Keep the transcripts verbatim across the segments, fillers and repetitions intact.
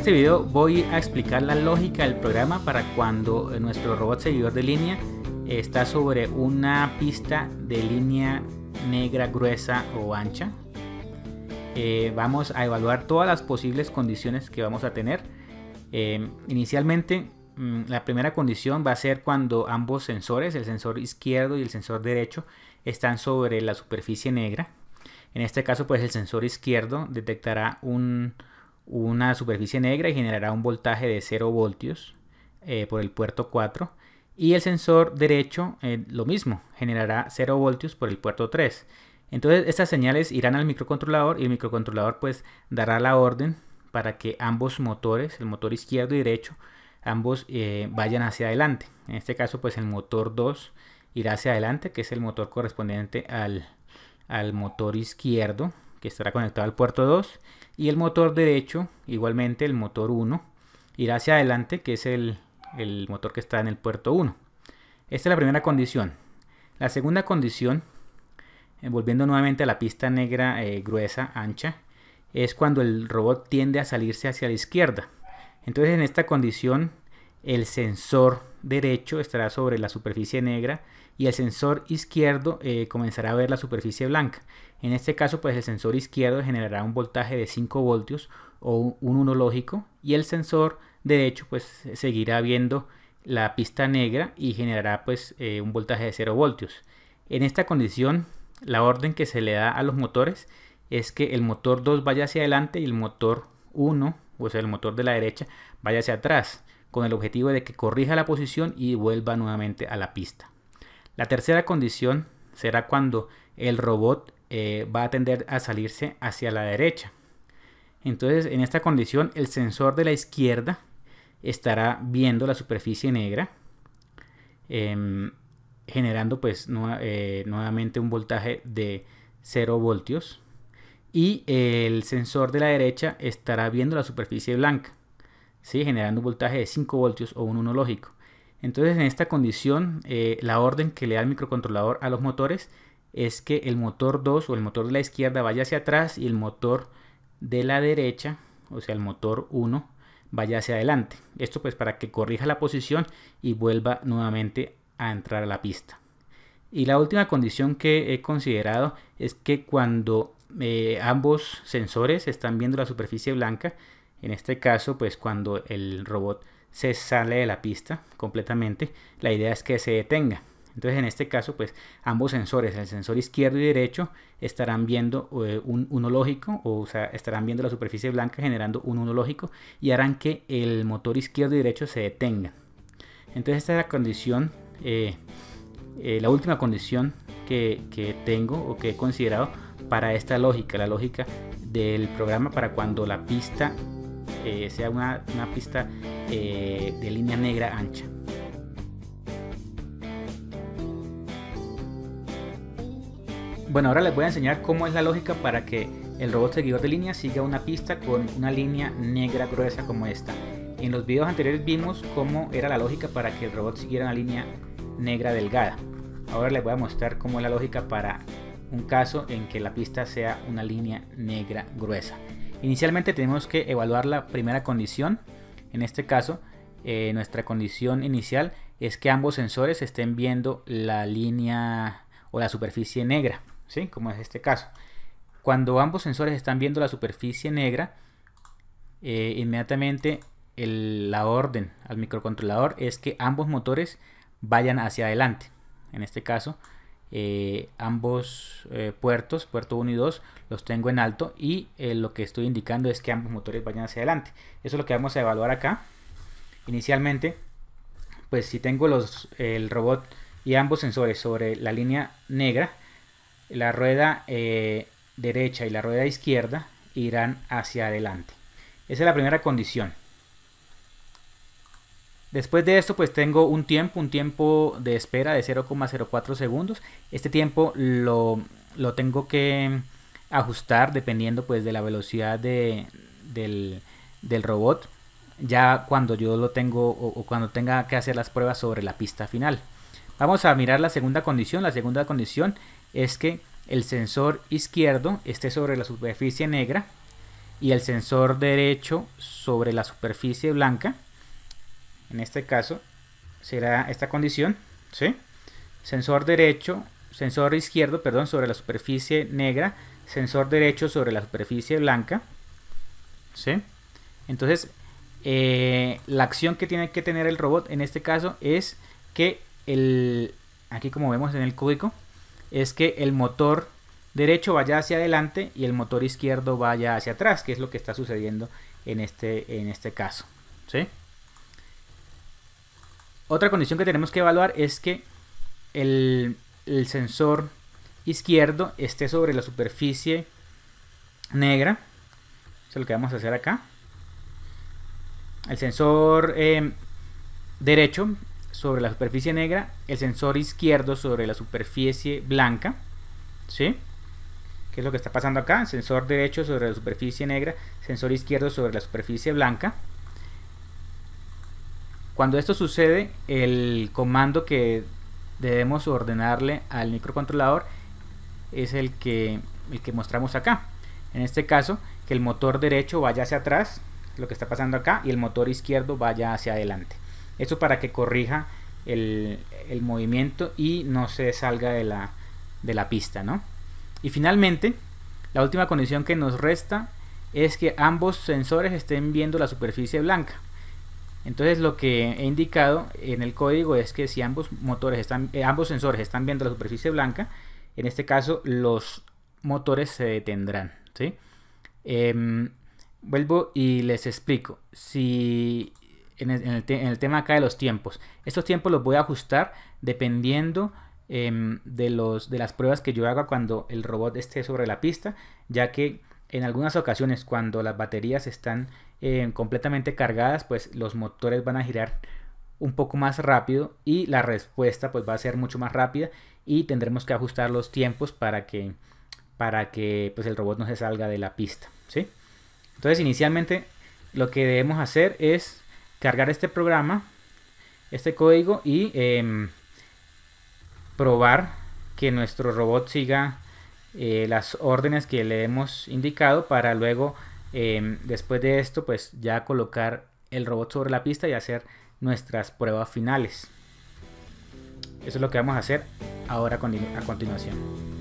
este video voy a explicar la lógica del programa para cuando nuestro robot seguidor de línea está sobre una pista de línea negra gruesa o ancha. Eh, vamos a evaluar todas las posibles condiciones que vamos a tener. Eh, inicialmente, mmm, la primera condición va a ser cuando ambos sensores, el sensor izquierdo y el sensor derecho, están sobre la superficie negra. En este caso, pues el sensor izquierdo detectará un, una superficie negra y generará un voltaje de cero voltios eh, por el puerto cuatro. Y el sensor derecho, eh, lo mismo, generará cero voltios por el puerto tres. Entonces estas señales irán al microcontrolador y el microcontrolador pues dará la orden para que ambos motores, el motor izquierdo y derecho, ambos eh, vayan hacia adelante. En este caso pues el motor dos irá hacia adelante, que es el motor correspondiente al, al motor izquierdo, que estará conectado al puerto dos, y el motor derecho, igualmente el motor uno, irá hacia adelante, que es el, el motor que está en el puerto uno. Esta es la primera condición. La segunda condición, eh, volviendo nuevamente a la pista negra eh, gruesa, ancha, es cuando el robot tiende a salirse hacia la izquierda. Entonces en esta condición el sensor derecho estará sobre la superficie negra y el sensor izquierdo eh, comenzará a ver la superficie blanca. En este caso pues el sensor izquierdo generará un voltaje de cinco voltios o un uno lógico, y el sensor derecho pues seguirá viendo la pista negra y generará pues eh, un voltaje de cero voltios. En esta condición la orden que se le da a los motores es que el motor dos vaya hacia adelante y el motor uno, o sea el motor de la derecha, vaya hacia atrás, con el objetivo de que corrija la posición y vuelva nuevamente a la pista. La tercera condición será cuando el robot eh, va a tender a salirse hacia la derecha. Entonces en esta condición el sensor de la izquierda estará viendo la superficie negra, eh, generando pues nu eh, nuevamente un voltaje de cero voltios, y el sensor de la derecha estará viendo la superficie blanca, ¿sí? Generando un voltaje de cinco voltios o un uno lógico. Entonces en esta condición eh, la orden que le da el microcontrolador a los motores es que el motor dos o el motor de la izquierda vaya hacia atrás y el motor de la derecha, o sea el motor uno, vaya hacia adelante. Esto pues para que corrija la posición y vuelva nuevamente a entrar a la pista. Y la última condición que he considerado es que cuando eh, ambos sensores están viendo la superficie blanca, en este caso pues cuando el robot se sale de la pista completamente, la idea es que se detenga. Entonces en este caso pues ambos sensores, el sensor izquierdo y derecho, estarán viendo eh, un uno lógico, o, o sea estarán viendo la superficie blanca generando un uno lógico, y harán que el motor izquierdo y derecho se detengan. Entonces esta es la condición, eh, eh, la última condición que, que tengo o que he considerado para esta lógica, la lógica del programa para cuando la pista eh, sea una, una pista eh, de línea negra ancha. Bueno, ahora les voy a enseñar cómo es la lógica para que el robot seguidor de línea siga una pista con una línea negra gruesa como esta. En los videos anteriores vimos cómo era la lógica para que el robot siguiera una línea negra delgada. Ahora les voy a mostrar cómo es la lógica para un caso en que la pista sea una línea negra gruesa. Inicialmente tenemos que evaluar la primera condición. En este caso, eh, nuestra condición inicial es que ambos sensores estén viendo la línea o la superficie negra, ¿sí? Como es este caso. Cuando ambos sensores están viendo la superficie negra, eh, inmediatamente el, la orden al microcontrolador es que ambos motores vayan hacia adelante. En este caso, eh, ambos eh, puertos, puerto uno y dos, los tengo en alto, y eh, lo que estoy indicando es que ambos motores vayan hacia adelante. Eso es lo que vamos a evaluar acá. Inicialmente, pues si tengo los, el robot y ambos sensores sobre la línea negra, la rueda eh, derecha y la rueda izquierda irán hacia adelante. Esa es la primera condición. Después de esto pues tengo un tiempo, un tiempo de espera de cero coma cero cuatro segundos. Este tiempo lo, lo tengo que ajustar dependiendo pues de la velocidad de, del, del robot, ya cuando yo lo tengo o, o cuando tenga que hacer las pruebas sobre la pista final. Vamos a mirar la segunda condición. La segunda condición es que el sensor izquierdo esté sobre la superficie negra y el sensor derecho sobre la superficie blanca. En este caso será esta condición, ¿sí? Sensor derecho, sensor izquierdo, perdón, sobre la superficie negra, sensor derecho sobre la superficie blanca, ¿sí? Entonces, eh, la acción que tiene que tener el robot en este caso es que el, aquí como vemos en el código, es que el motor derecho vaya hacia adelante y el motor izquierdo vaya hacia atrás, que es lo que está sucediendo en este, en este caso, ¿sí? Otra condición que tenemos que evaluar es que el, el sensor izquierdo esté sobre la superficie negra. Eso es lo que vamos a hacer acá. El sensor eh, derecho sobre la superficie negra, el sensor izquierdo sobre la superficie blanca, ¿sí? ¿Qué es lo que está pasando acá? Sensor derecho sobre la superficie negra, sensor izquierdo sobre la superficie blanca. Cuando esto sucede, el comando que debemos ordenarle al microcontrolador es el que, el que mostramos acá. En este caso, que el motor derecho vaya hacia atrás, lo que está pasando acá, y el motor izquierdo vaya hacia adelante. Esto para que corrija el, el movimiento y no se salga de la, de la pista, ¿no? Y finalmente, la última condición que nos resta es que ambos sensores estén viendo la superficie blanca. Entonces lo que he indicado en el código es que si ambos motores están, eh, ambos sensores están viendo la superficie blanca, en este caso los motores se detendrán, ¿sí? Eh, vuelvo y les explico. Si en el, en, el en el tema acá de los tiempos, estos tiempos los voy a ajustar dependiendo eh, de, los, de las pruebas que yo haga cuando el robot esté sobre la pista, ya que en algunas ocasiones cuando las baterías están eh, completamente cargadas, pues los motores van a girar un poco más rápido y la respuesta pues va a ser mucho más rápida y tendremos que ajustar los tiempos para que, para que pues el robot no se salga de la pista, ¿sí? Entonces inicialmente lo que debemos hacer es cargar este programa, este código y eh, probar que nuestro robot siga Eh, las órdenes que le hemos indicado para luego eh, después de esto pues ya colocar el robot sobre la pista y hacer nuestras pruebas finales. Eso es lo que vamos a hacer ahora a continuación.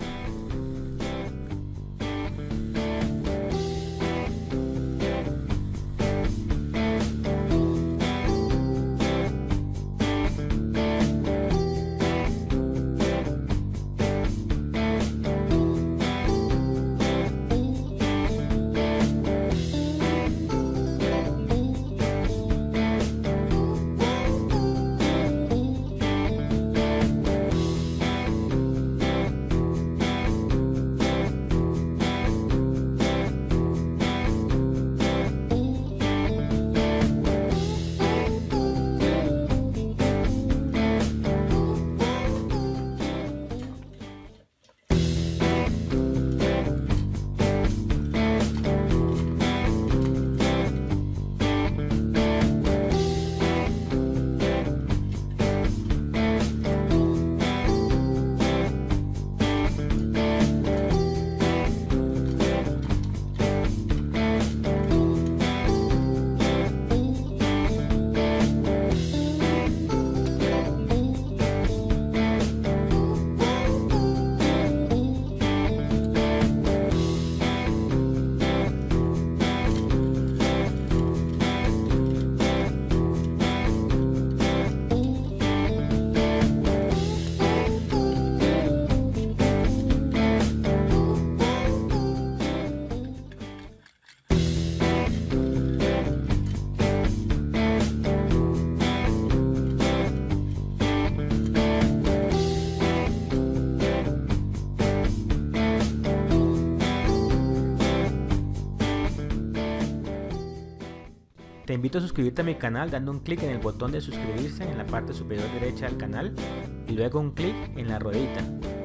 Te invito a suscribirte a mi canal dando un clic en el botón de suscribirse en la parte superior derecha del canal y luego un clic en la ruedita.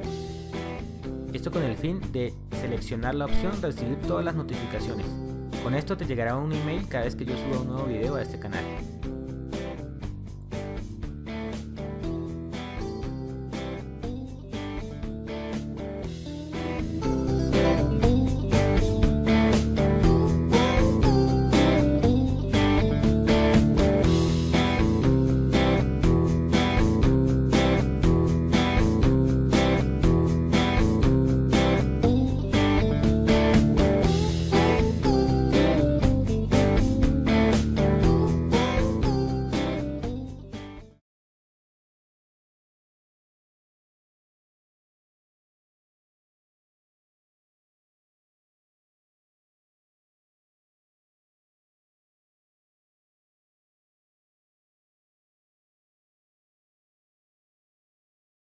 Esto con el fin de seleccionar la opción de recibir todas las notificaciones. Con esto te llegará un email cada vez que yo suba un nuevo video a este canal.